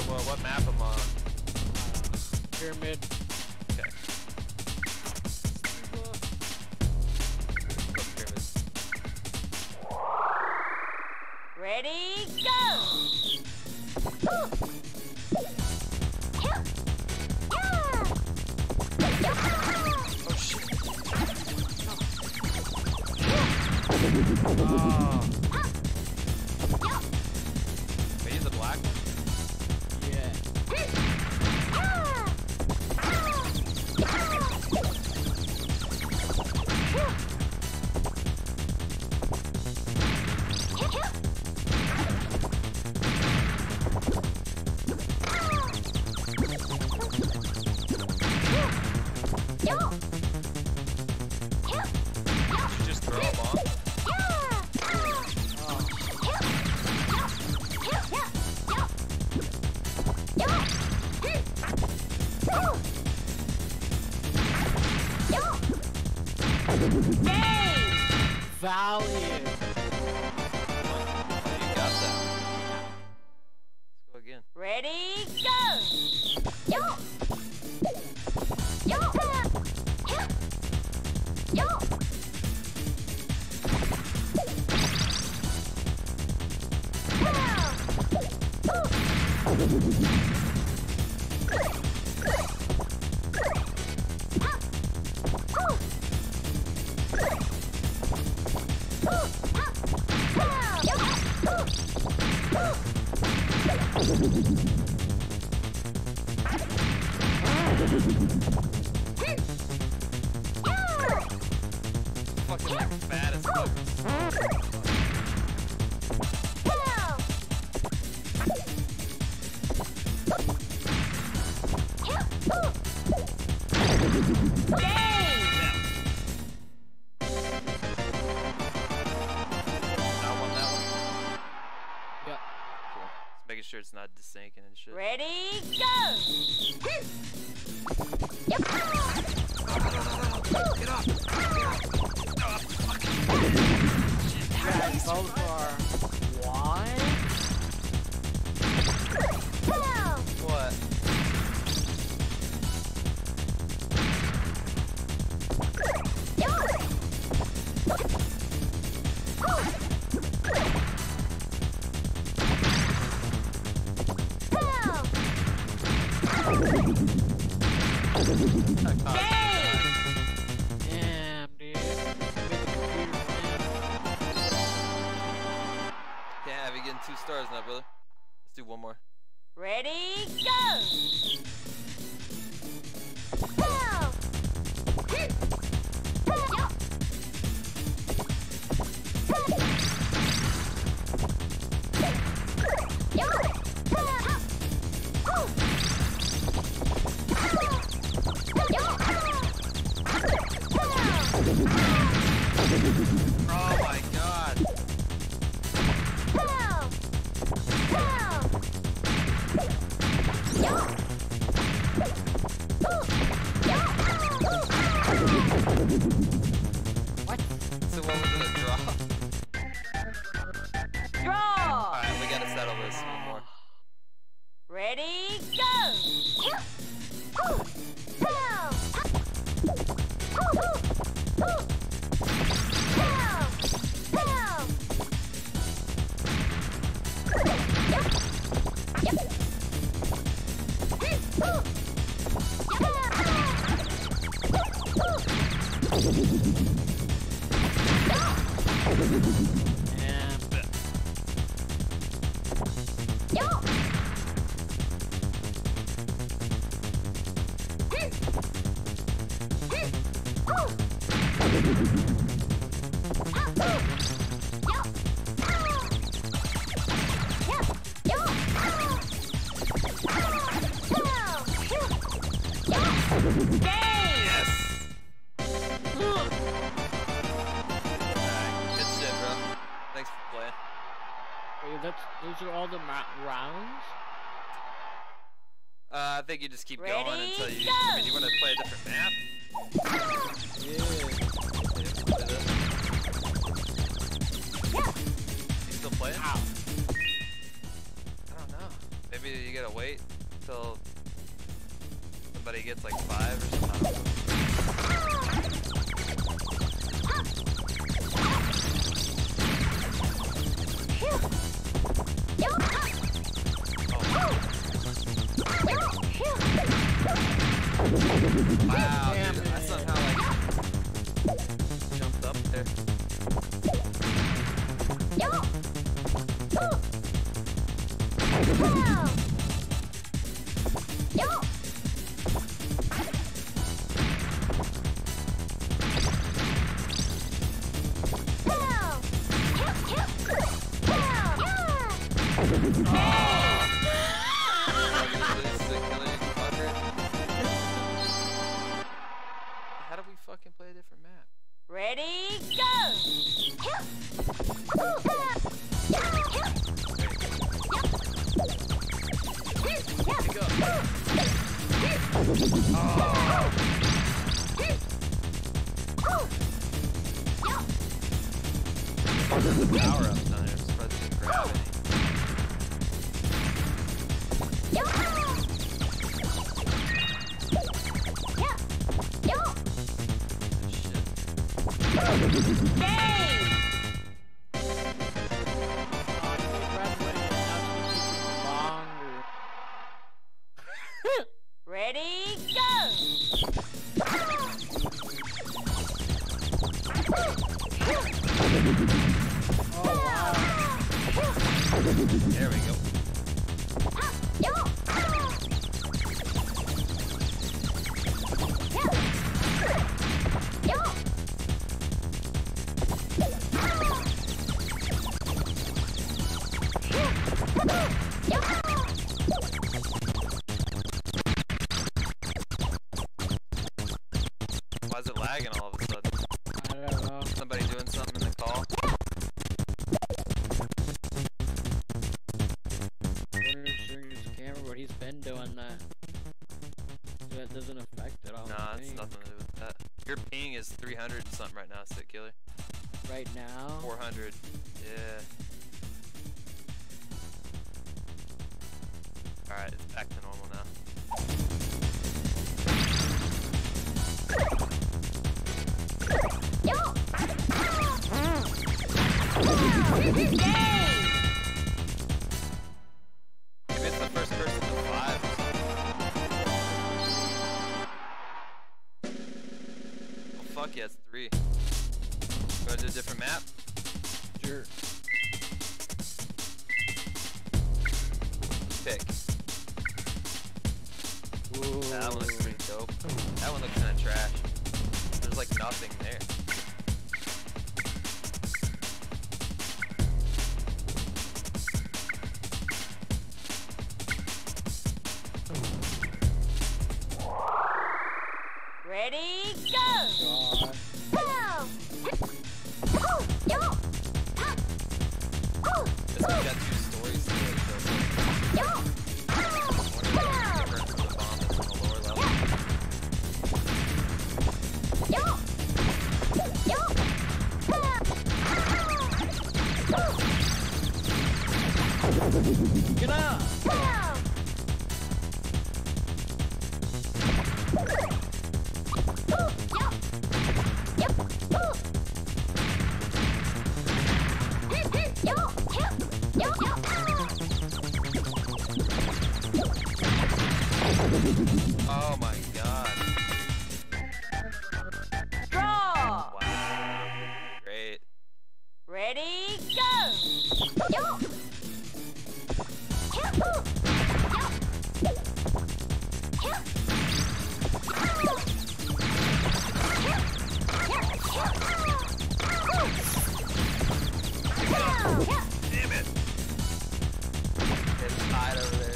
Well, what map am I on? Pyramid. Okay. Ready, go! Oh shit. Oh. Wait, he's a black one? Yeah. Did you just throw a bomb? Value. You got that. Let's go again. Ready, go! Fucking like fat as fuck. Yeah. Cool. Just making sure it's not desinking and shit. Ready, go! Get up! Guys, both are what? What? Damn, dude. Can't have you getting 2 stars now, brother. Let's do one more. Ready, go! Oh my god. What? So what was it, a draw? Draw! Alright, we gotta settle this one more. Ready, go! Those are all the rounds? I think you just keep Ready, going until you. go! I mean, you want to play a different map? Yeah. You still playing? Ow. I don't know. Maybe you gotta wait till somebody gets like 5 or something. Wow, dude, I somehow like jumped up there. How do we fucking play a different map? Ready, go! Power ups down there, spread the gravity. Ready, go! There we go. Why is it lagging all of a sudden? I don't know. Somebody doing something in the call? Camera, but he's been doing that. So that doesn't affect it all. Nah, it's nothing to do with that. Your ping is 300 and something right now, Sick Killer. Right now? 400. Yeah. Alright, it's back to normal now. Maybe it's the first person to 5 or something. Oh fuck yeah, it's 3. Go to a different map? Sure. Pick. Whoa. That one looks pretty dope. That one looks kinda trash. There's like nothing there. Ready, go! This one's got 2 stories to it, so one of them is different from the bomb that's on the lower level. Get up! Oh my god. Draw! Wow. Great. Ready, go! Damn it. It's tied over there.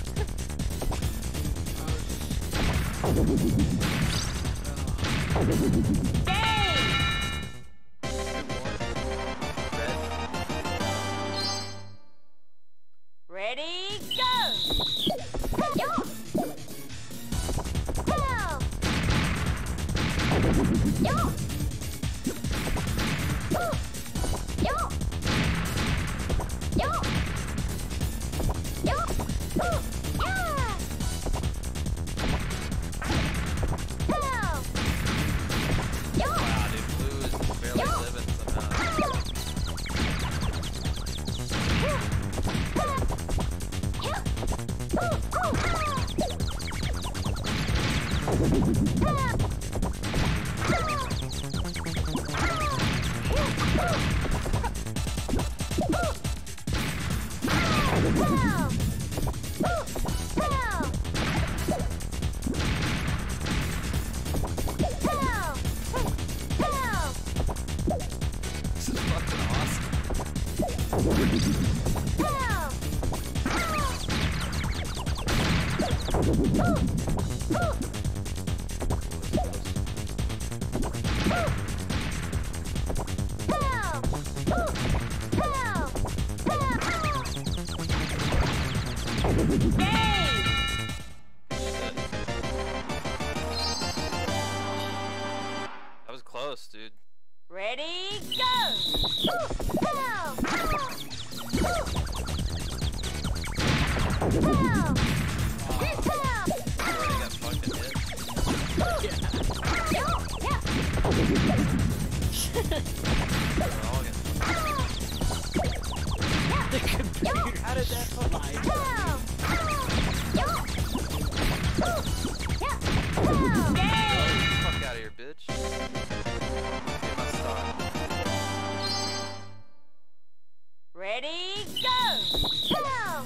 Ready, go! This is fucking awesome. That was close, dude. Ready, go! Already got fucking hit. We're all getting The computer. How did that fly? fuck out of here, bitch. Get my star. Ready, go!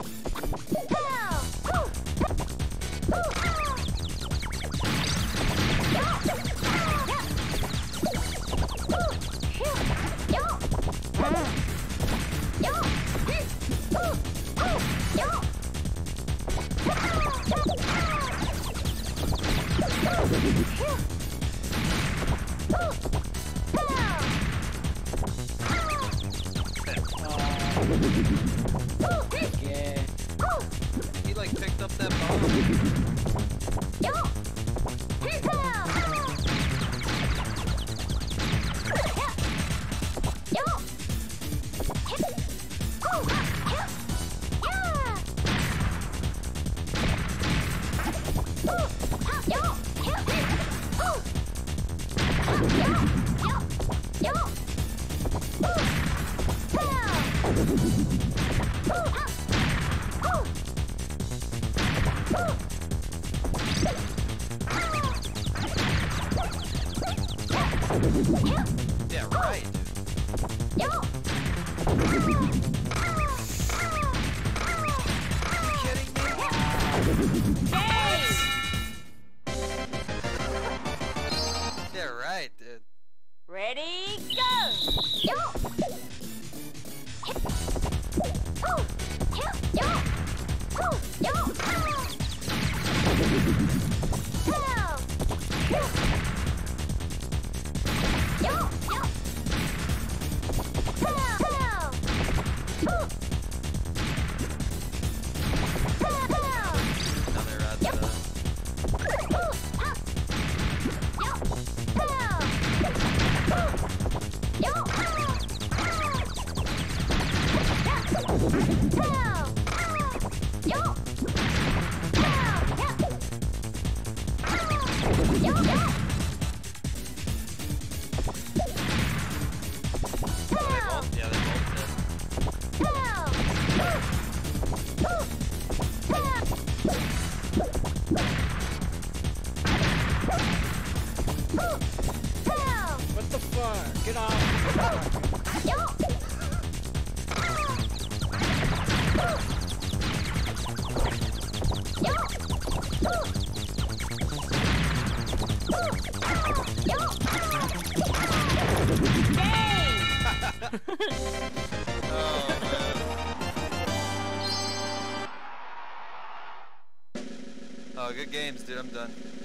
Yeah. He like picked up that bomb. Yeah, right, dude. Are you kidding me? Yeah, right, dude. Ready, go! Another Yeah, they both did. What the fuck? Get off. Oh, man. Oh, good games, dude. I'm done.